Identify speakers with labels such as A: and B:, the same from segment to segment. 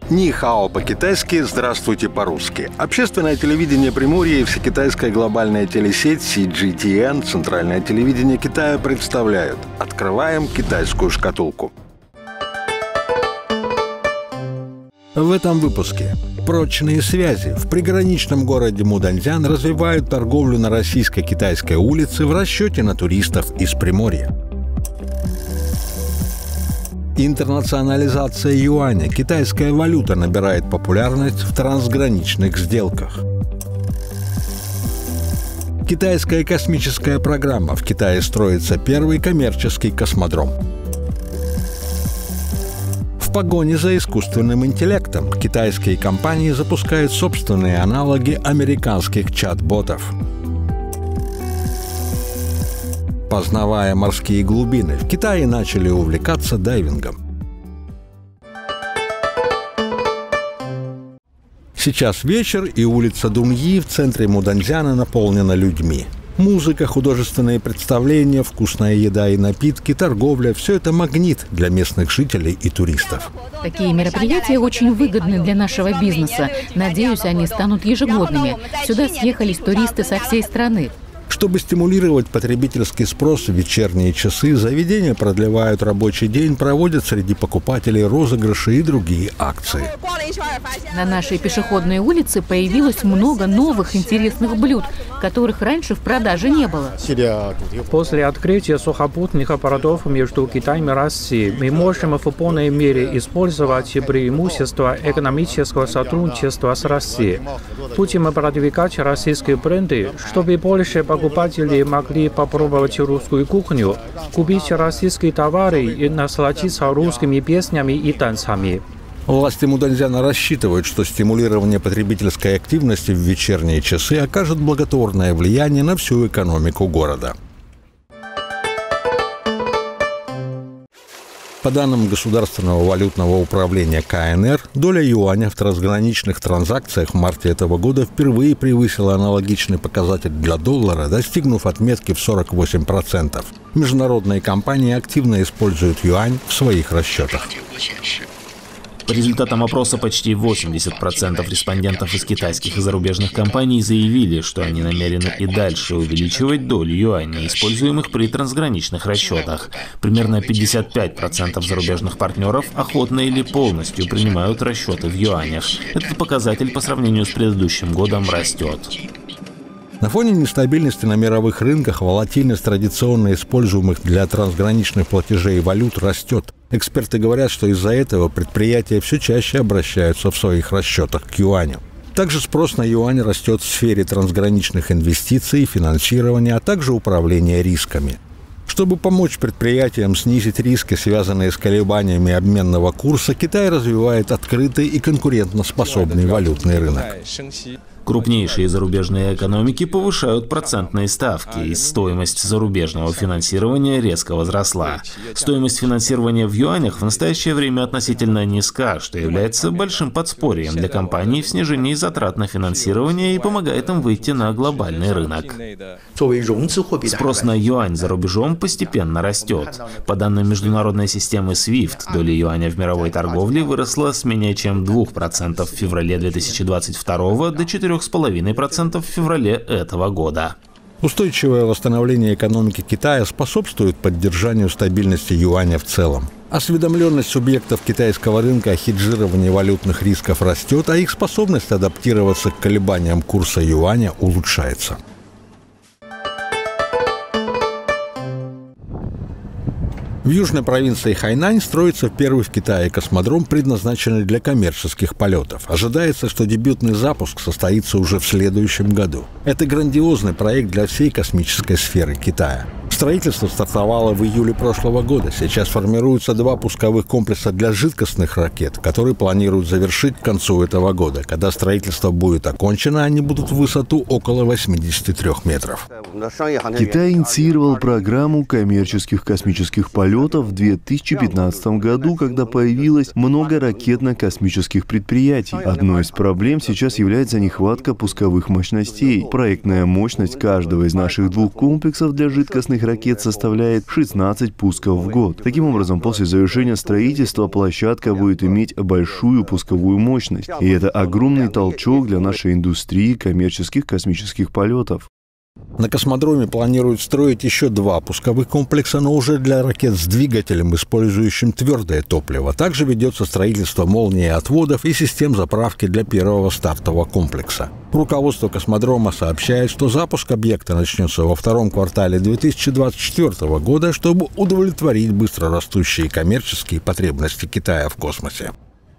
A: Ни хао по-китайски, здравствуйте по-русски. Общественное телевидение Приморья и всекитайская глобальная телесеть CGTN, Центральное телевидение Китая, представляют «Открываем китайскую шкатулку». В этом выпуске. Прочные связи. В приграничном городе Муданьцзян развивают торговлю на российско-китайской улице в расчете на туристов из Приморья. Интернационализация юаня. Китайская валюта набирает популярность в трансграничных сделках. Китайская космическая программа. В Китае строится первый коммерческий космодром. В погоне за искусственным интеллектом китайские компании запускают собственные аналоги американских чат-ботов. Познавая морские глубины, в Китае начали увлекаться дайвингом. Сейчас вечер, и улица Дуньи в центре Муданьцзяна наполнена людьми. Музыка, художественные представления, вкусная еда и напитки, торговля – все это магнит для местных жителей и туристов.
B: Такие мероприятия очень выгодны для нашего бизнеса. Надеюсь, они станут ежегодными. Сюда съехались туристы со всей страны.
A: Чтобы стимулировать потребительский спрос в вечерние часы, заведения продлевают рабочий день, проводят среди покупателей розыгрыши и другие акции.
B: На нашей пешеходной улице появилось много новых интересных блюд, которых раньше в продаже не было.
C: После открытия сухопутных аппаратов между Китаем и Россией мы можем в полной мере использовать преимущества экономического сотрудничества с Россией. Будем продвигать российские бренды, чтобы больше покупатели могли попробовать русскую кухню, купить российские товары и насладиться русскими песнями и танцами.
A: Власти Муданьцзяна рассчитывают, что стимулирование потребительской активности в вечерние часы окажет благотворное влияние на всю экономику города. По данным Государственного валютного управления КНР, доля юаня в трансграничных транзакциях в марте этого года впервые превысила аналогичный показатель для доллара, достигнув отметки в 48%. Международные компании активно используют юань в своих расчетах.
D: По результатам опроса почти 80% респондентов из китайских и зарубежных компаний заявили, что они намерены и дальше увеличивать долю юаней, используемых при трансграничных расчетах. Примерно 55% зарубежных партнеров охотно или полностью принимают расчеты в юанях. Этот показатель по сравнению с предыдущим годом растет.
A: На фоне нестабильности на мировых рынках волатильность традиционно используемых для трансграничных платежей валют растет. Эксперты говорят, что из-за этого предприятия все чаще обращаются в своих расчетах к юаню. Также спрос на юань растет в сфере трансграничных инвестиций, финансирования, а также управления рисками. Чтобы помочь предприятиям снизить риски, связанные с колебаниями обменного курса, Китай развивает открытый и конкурентоспособный валютный рынок.
D: Крупнейшие зарубежные экономики повышают процентные ставки, и стоимость зарубежного финансирования резко возросла. Стоимость финансирования в юанях в настоящее время относительно низка, что является большим подспорьем для компаний в снижении затрат на финансирование и помогает им выйти на глобальный рынок. Спрос на юань за рубежом постепенно растет. По данным международной системы SWIFT, доля юаня в мировой торговле выросла с менее чем 2% в феврале 2022 до 4,5% в феврале этого года.
A: Устойчивое восстановление экономики Китая способствует поддержанию стабильности юаня в целом. Осведомленность субъектов китайского рынка о хеджировании валютных рисков растет, а их способность адаптироваться к колебаниям курса юаня улучшается. В южной провинции Хайнань строится первый в Китае космодром, предназначенный для коммерческих полетов. Ожидается, что дебютный запуск состоится уже в следующем году. Это грандиозный проект для всей космической сферы Китая. Строительство стартовало в июле прошлого года. Сейчас формируются 2 пусковых комплекса для жидкостных ракет, которые планируют завершить к концу этого года. Когда строительство будет окончено, они будут в высоту около 83 метров.
E: Китай инициировал программу коммерческих космических полетов в 2015 году, когда появилось много ракетно-космических предприятий. Одной из проблем сейчас является нехватка пусковых мощностей. Проектная мощность каждого из наших 2 комплексов для жидкостных ракет составляет 16 пусков в год. Таким образом, после завершения строительства площадка будет иметь большую пусковую мощность. И это огромный толчок для нашей индустрии коммерческих космических полетов.
A: На космодроме планируют строить еще 2 пусковых комплекса, но уже для ракет с двигателем, использующим твердое топливо. Также ведется строительство молнии отводов и систем заправки для первого стартового комплекса. Руководство космодрома сообщает, что запуск объекта начнется во втором квартале 2024 года, чтобы удовлетворить быстро растущие коммерческие потребности Китая в космосе.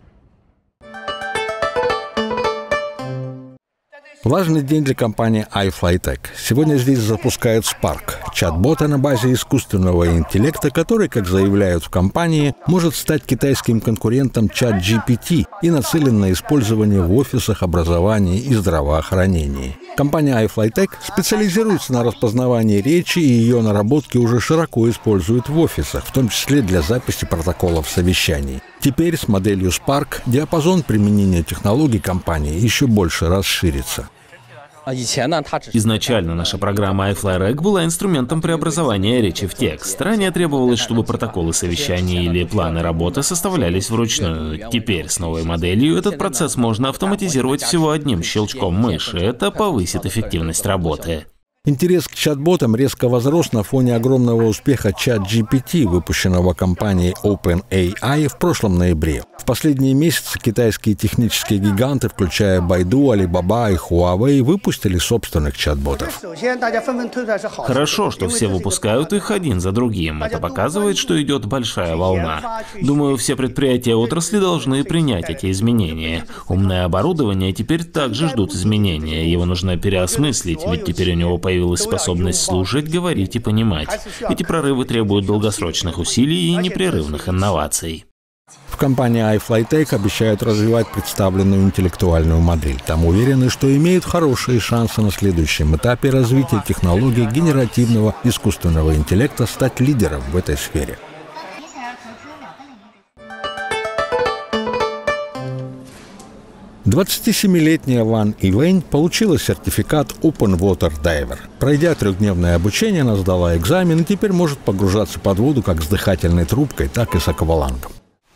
A: Важный день для компании iFlytek. Сегодня здесь запускают Spark – чат-бота на базе искусственного интеллекта, который, как заявляют в компании, может стать китайским конкурентом ChatGPT и нацелен на использование в офисах, образовании и здравоохранении. Компания iFlytek специализируется на распознавании речи, и ее наработки уже широко используют в офисах, в том числе для записи протоколов совещаний. Теперь с моделью Spark диапазон применения технологий компании еще больше расширится.
D: Изначально наша программа iFlytek была инструментом преобразования речи в текст. Ранее требовалось, чтобы протоколы совещаний или планы работы составлялись вручную. Теперь с новой моделью этот процесс можно автоматизировать всего одним щелчком мыши. Это повысит эффективность работы.
A: Интерес к чат-ботам резко возрос на фоне огромного успеха ChatGPT, выпущенного компанией OpenAI в прошлом ноябре. В последние месяцы китайские технические гиганты, включая Baidu, Alibaba и Huawei, выпустили собственных чат-ботов.
D: Хорошо, что все выпускают их один за другим. Это показывает, что идет большая волна. Думаю, все предприятия отрасли должны принять эти изменения. Умное оборудование теперь также ждут изменения. Его нужно переосмыслить, ведь теперь у него появилась способность слушать, говорить и понимать. Эти прорывы требуют долгосрочных усилий и непрерывных инноваций.
A: В компании iFlytek обещают развивать представленную интеллектуальную модель. Там уверены, что имеют хорошие шансы на следующем этапе развития технологий генеративного искусственного интеллекта стать лидером в этой сфере. «27-летняя Ван Ивэнь получила сертификат Open Water Diver. Пройдя 3-дневное обучение, она сдала экзамен и теперь может погружаться под воду как с дыхательной трубкой, так и с аквалангом.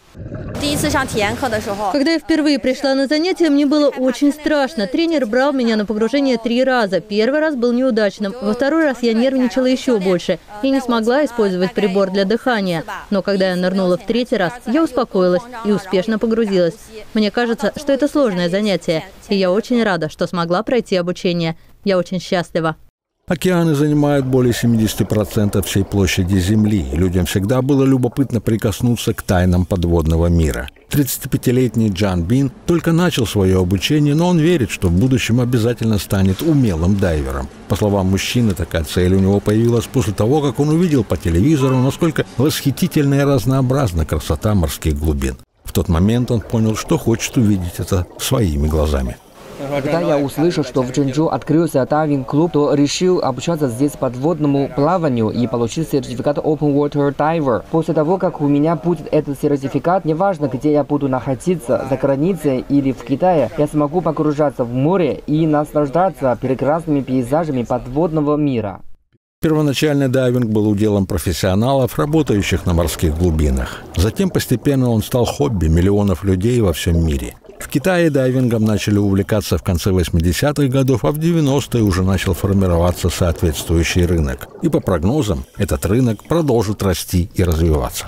F: Когда я впервые пришла на занятия, мне было очень страшно. Тренер брал меня на погружение 3 раза. Первый раз был неудачным. Во второй раз я нервничала еще больше и не смогла использовать прибор для дыхания. Но когда я нырнула в 3-й раз, я успокоилась и успешно погрузилась. Мне кажется, что это сложное занятие, и я очень рада, что смогла пройти обучение. Я очень счастлива.
A: Океаны занимают более 70% всей площади Земли, и людям всегда было любопытно прикоснуться к тайнам подводного мира. 35-летний Джан Бин только начал свое обучение, но он верит, что в будущем обязательно станет умелым дайвером. По словам мужчины, такая цель у него появилась после того, как он увидел по телевизору, насколько восхитительна и разнообразна красота морских глубин. В тот момент он понял, что хочет увидеть это своими глазами.
G: Когда я услышал, что в Чжэнчжоу открылся дайвинг-клуб, то решил обучаться здесь подводному плаванию и получил сертификат Open Water Diver. После того, как у меня будет этот сертификат, неважно, где я буду находиться, за границей или в Китае, я смогу погружаться в море и наслаждаться прекрасными пейзажами подводного мира.
A: Первоначально дайвинг был уделом профессионалов, работающих на морских глубинах. Затем постепенно он стал хобби миллионов людей во всем мире. В Китае дайвингом начали увлекаться в конце 80-х годов, а в 90-е уже начал формироваться соответствующий рынок. И по прогнозам, этот рынок продолжит расти и развиваться.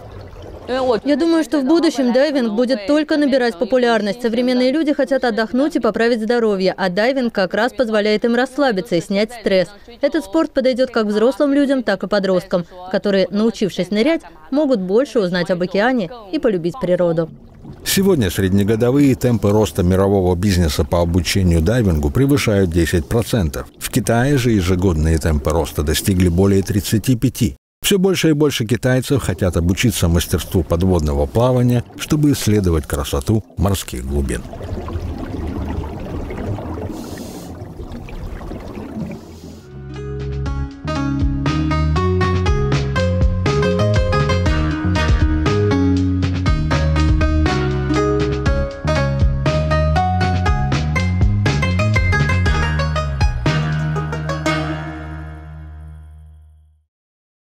F: Я думаю, что в будущем дайвинг будет только набирать популярность. Современные люди хотят отдохнуть и поправить здоровье, а дайвинг как раз позволяет им расслабиться и снять стресс. Этот спорт подойдет как взрослым людям, так и подросткам, которые, научившись нырять, могут больше узнать об океане и полюбить природу.
A: Сегодня среднегодовые темпы роста мирового бизнеса по обучению дайвингу превышают 10%. В Китае же ежегодные темпы роста достигли более 35%. Все больше и больше китайцев хотят обучиться мастерству подводного плавания, чтобы исследовать красоту морских глубин.